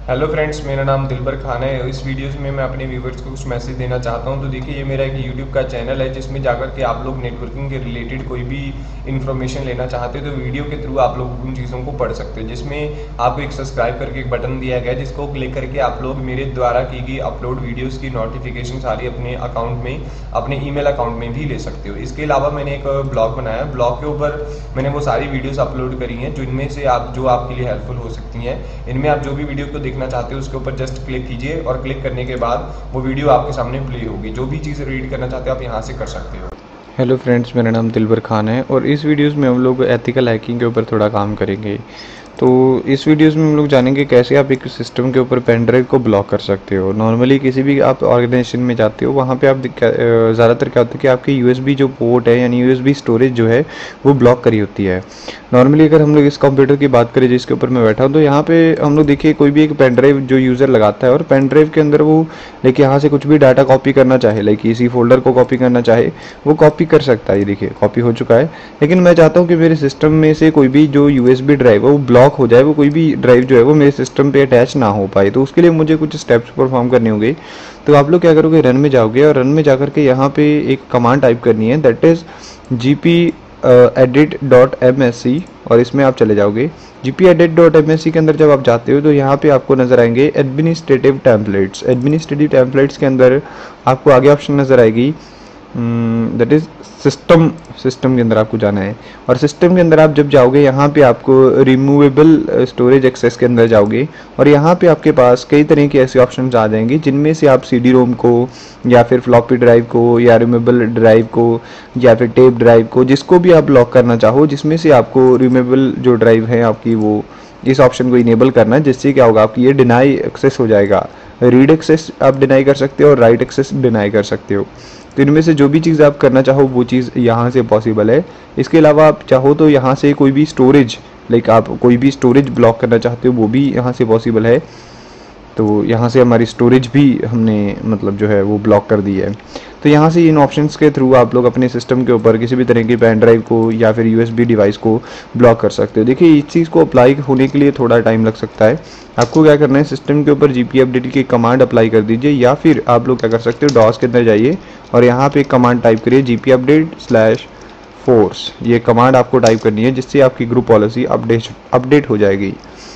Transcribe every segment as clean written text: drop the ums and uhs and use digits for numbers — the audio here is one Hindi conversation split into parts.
हेलो फ्रेंड्स, मेरा नाम दिलबर खान है। इस वीडियोस में मैं अपने व्यूवर्स को कुछ मैसेज देना चाहता हूं। तो देखिए, ये मेरा एक यूट्यूब का चैनल है जिसमें जाकर के आप लोग नेटवर्किंग के रिलेटेड कोई भी इन्फॉर्मेशन लेना चाहते हो तो वीडियो के थ्रू आप लोग उन चीज़ों को पढ़ सकते हो। जिसमें आपको एक सब्सक्राइब करके एक बटन दिया गया है जिसको क्लिक करके आप लोग मेरे द्वारा की गई अपलोड वीडियोज़ की नोटिफिकेशन सारी अपने अकाउंट में, अपने ईमेल अकाउंट में भी ले सकते हो। इसके अलावा मैंने एक ब्लॉग बनाया है। ब्लॉग के ऊपर मैंने वो सारी वीडियोस अपलोड करी हैं जिनमें से आप जो आपके लिए हेल्पफुल हो सकती हैं। इनमें आप जो भी वीडियो को देखना चाहते हो उसके ऊपर जस्ट क्लिक कीजिए और क्लिक करने के बाद वो वीडियो आपके सामने प्ले होगी। जो भी चीज़ रीड करना चाहते हो आप यहाँ से कर सकते हो। हेलो फ्रेंड्स, मेरा नाम दिलबर खान है और इस वीडियोस में हम लोग एथिकल हैकिंग के ऊपर थोड़ा काम करेंगे। तो इस वीडियोस में हम लोग जानेंगे कैसे आप एक सिस्टम के ऊपर पेन ड्राइव को ब्लॉक कर सकते हो। नॉर्मली किसी भी आप ऑर्गेनाइजेशन में जाते हो वहाँ पे आप ज़्यादातर क्या होता है कि आपकी यूएसबी जो पोर्ट है यानी यूएसबी स्टोरेज जो है वो ब्लॉक करी होती है। नॉर्मली अगर हम लोग इस कंप्यूटर की बात करें जिसके ऊपर मैं बैठा हूँ, तो यहाँ पे हम लोग देखिए कोई भी एक पेन ड्राइव जो यूज़र लगाता है और पेन ड्राइव के अंदर वो लाइक यहाँ से कुछ भी डाटा कॉपी करना चाहे, लाइक इसी फोल्डर को कॉपी करना चाहे वो कॉपी कर सकता है। ये देखिए कॉपी हो चुका है। लेकिन मैं चाहता हूँ कि मेरे सिस्टम में से कोई भी जो यूएसबी ड्राइव है वो ब्लॉक हो जाए, वो कोई भी ड्राइव जो है वो मेरे सिस्टम पे अटैच ना हो पाए। तो उसके लिए मुझे कुछ स्टेप्स परफॉर्म करने होंगे। तो आप लोग क्या करोगे, रन में जाओगे और रन में जाकर के यहाँ पे एक कमांड टाइप करनी है, दैट इज gp edit.msc और इसमें आप चले जाओगे। gp edit.msc के अंदर जब आप जाते हो तो यहाँ पे आपको नजर आएंगे एडमिनिस्ट्रेटिव टेम्पलेट्स। एडमिनिस्ट्रेटिव टेम्पलेट्स के अंदर आपको आगे ऑप्शन नजर आएगी दैट इज सिस्टम के अंदर आपको जाना है। और सिस्टम के अंदर आप जब जाओगे यहाँ पे आपको रिमूवेबल स्टोरेज एक्सेस के अंदर जाओगे और यहाँ पे आपके पास कई तरह के ऐसे ऑप्शन आ जाएंगे जिनमें से आप CD रोम को या फिर फ्लॉपी ड्राइव को या रिमूवेबल ड्राइव को या फिर टेप ड्राइव को, जिसको भी आप लॉक करना चाहो, जिसमें से आपको रिमूवेबल जो ड्राइव है आपकी वो इस ऑप्शन को इनेबल करना है। जिससे क्या होगा, आपकी ये डिनाई एक्सेस हो जाएगा। रीड एक्सेस आप डिनाई कर सकते हो और राइट एक्सेस डिनाई कर सकते हो। तो इनमें से जो भी चीज़ आप करना चाहो वो चीज़ यहाँ से पॉसिबल है। इसके अलावा आप चाहो तो यहाँ से कोई भी स्टोरेज, लाइक आप कोई भी स्टोरेज ब्लॉक करना चाहते हो वो भी यहाँ से पॉसिबल है। तो यहाँ से हमारी स्टोरेज भी हमने मतलब जो है वो ब्लॉक कर दी है। तो यहाँ से इन ऑप्शंस के थ्रू आप लोग अपने सिस्टम के ऊपर किसी भी तरह की पेन ड्राइव को या फिर यूएसबी डिवाइस को ब्लॉक कर सकते हो। देखिए इस चीज़ को अप्लाई होने के लिए थोड़ा टाइम लग सकता है। आपको क्या करना है, सिस्टम के ऊपर जीपी अपडेट की कमांड अप्लाई कर दीजिए या फिर आप लोग क्या कर सकते हो, डॉस के अंदर जाइए और यहाँ पे एक कमांड टाइप करिए gp_update/force। ये कमांड आपको टाइप करनी है जिससे आपकी ग्रुप पॉलिसी अपडेट हो जाएगी।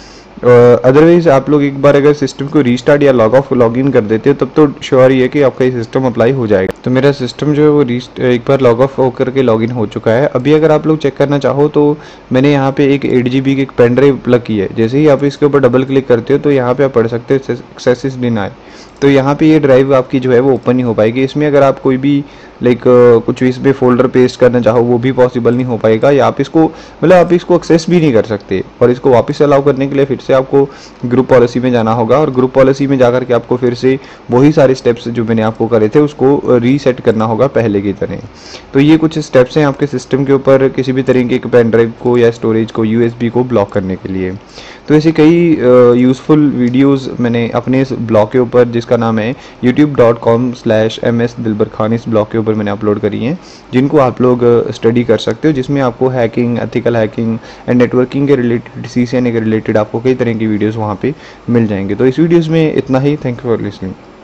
अदरवाइज आप लोग एक बार अगर सिस्टम को रीस्टार्ट या लॉग ऑफ लॉग इन कर देते हो तब तो श्योर ही है कि आपका ये सिस्टम अप्लाई हो जाएगा। तो मेरा सिस्टम जो है वो एक बार लॉग ऑफ होकर के लॉग इन हो चुका है। अभी अगर आप लोग चेक करना चाहो तो मैंने यहाँ पे एक 8 GB की एक पेन ड्राइव प्लग की है। जैसे ही आप इसके ऊपर डबल क्लिक करते हो तो यहाँ पे आप पढ़ सकते हो एक्सेस इज डिनाइड। तो यहाँ पे ये ड्राइव आपकी जो है वो ओपन नहीं हो पाएगी। इसमें अगर आप कोई भी लाइक कुछ भी इसमें फोल्डर पेस्ट करना चाहो वो भी पॉसिबल नहीं हो पाएगा, या आप इसको मतलब आप इसको एक्सेस भी नहीं कर सकते। और इसको वापस अलाउ करने के लिए फिर से आपको ग्रुप पॉलिसी में जाना होगा और ग्रुप पॉलिसी में जाकर के आपको फिर से वही सारे स्टेप्स जो मैंने आपको करे थे उसको रीसेट करना होगा पहले की तरह। तो ये कुछ स्टेप्स हैं आपके सिस्टम के ऊपर किसी भी तरीके के पेन ड्राइव को या स्टोरेज को, यूएसबी को ब्लॉक करने के लिए। तो ऐसे कई यूज़फुल वीडियोस मैंने अपने इस ब्लॉग के ऊपर जिसका नाम है youtube.com/ms दिलबर खान, इस ब्लॉग के ऊपर मैंने अपलोड करी हैं जिनको आप लोग स्टडी कर सकते हो, जिसमें आपको hacking, ethical hacking and networking के रिलेटेड, CCNA के रिलेटेड आपको कई तरह की वीडियोस वहाँ पे मिल जाएंगे। तो इस वीडियोस में इतना ही। Thank you for listening.